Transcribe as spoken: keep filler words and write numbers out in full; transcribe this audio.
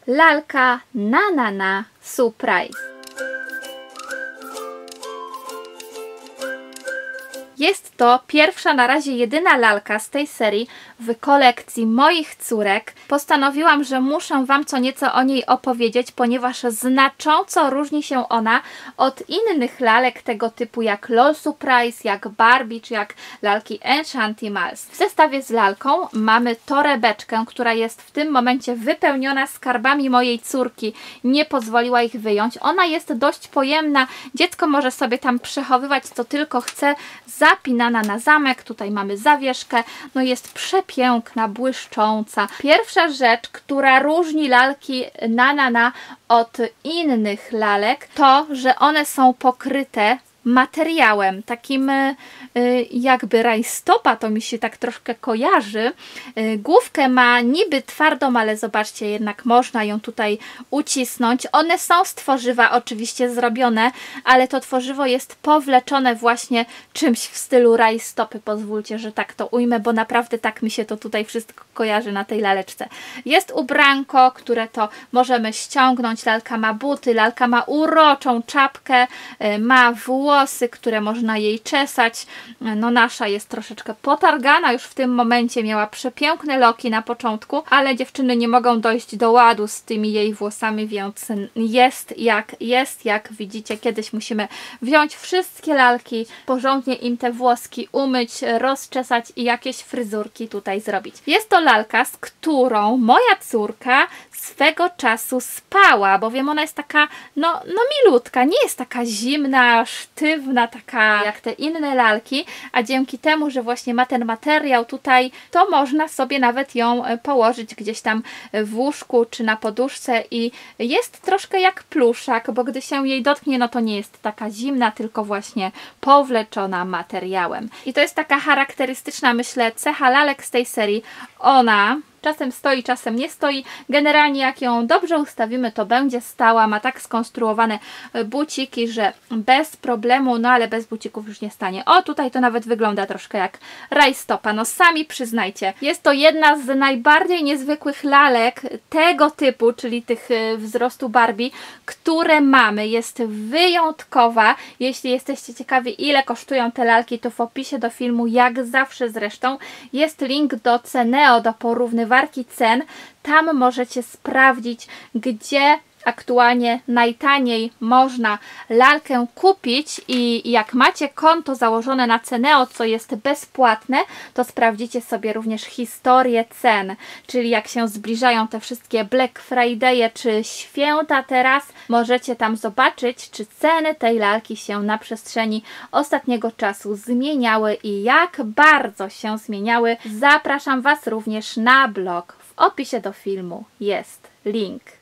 lalka Nanana Surprise. Jest to pierwsza, na razie jedyna lalka z tej serii w kolekcji moich córek. Postanowiłam, że muszę Wam co nieco o niej opowiedzieć, ponieważ znacząco różni się ona od innych lalek tego typu jak LOL Surprise, jak Barbie czy jak lalki Enchantimals. W zestawie z lalką mamy torebeczkę, która jest w tym momencie wypełniona skarbami mojej córki. Nie pozwoliła ich wyjąć. Ona jest dość pojemna. Dziecko może sobie tam przechowywać co tylko chce. Zapinana na zamek, tutaj mamy zawieszkę, no jest przepiękna, błyszcząca. Pierwsza rzecz, która różni lalki Nanana od innych lalek, to, że one są pokryte materiałem, takim y, jakby rajstopa, to mi się tak troszkę kojarzy. Y, główkę ma niby twardą, ale zobaczcie, jednak można ją tutaj ucisnąć. One są z tworzywa oczywiście zrobione, ale to tworzywo jest powleczone właśnie czymś w stylu rajstopy. Pozwólcie, że tak to ujmę, bo naprawdę tak mi się to tutaj wszystko kojarzy na tej laleczce. Jest ubranko, które to możemy ściągnąć. Lalka ma buty, lalka ma uroczą czapkę, y, ma włosy, włosy, które można jej czesać. No nasza jest troszeczkę potargana, już w tym momencie miała przepiękne loki na początku, ale dziewczyny nie mogą dojść do ładu z tymi jej włosami, więc jest jak jest, jak widzicie. Kiedyś musimy wziąć wszystkie lalki, porządnie im te włoski umyć, rozczesać i jakieś fryzurki tutaj zrobić. Jest to lalka, z którą moja córka swego czasu spała, bowiem ona jest taka, no, no milutka, nie jest taka zimna, sztywna, taka jak te inne lalki, a dzięki temu, że właśnie ma ten materiał tutaj, to można sobie nawet ją położyć gdzieś tam w łóżku czy na poduszce i jest troszkę jak pluszak, bo gdy się jej dotknie, no to nie jest taka zimna, tylko właśnie powleczona materiałem. I to jest taka charakterystyczna, myślę, cecha lalek z tej serii. Ona czasem stoi, czasem nie stoi. Generalnie jak ją dobrze ustawimy, to będzie stała. Ma tak skonstruowane buciki, że bez problemu, no ale bez bucików już nie stanie. O, tutaj to nawet wygląda troszkę jak rajstopa. No sami przyznajcie. Jest to jedna z najbardziej niezwykłych lalek tego typu, czyli tych wzrostu Barbie, które mamy. Jest wyjątkowa. Jeśli jesteście ciekawi, ile kosztują te lalki, to w opisie do filmu, jak zawsze zresztą, jest link do Ceneo, do porównywania warki cen. Tam możecie sprawdzić, gdzie aktualnie najtaniej można lalkę kupić i jak macie konto założone na Ceneo, co jest bezpłatne, to sprawdzicie sobie również historię cen, czyli jak się zbliżają te wszystkie Black Friday'e czy święta teraz, możecie tam zobaczyć, czy ceny tej lalki się na przestrzeni ostatniego czasu zmieniały i jak bardzo się zmieniały. Zapraszam Was również na blog. W opisie do filmu jest link.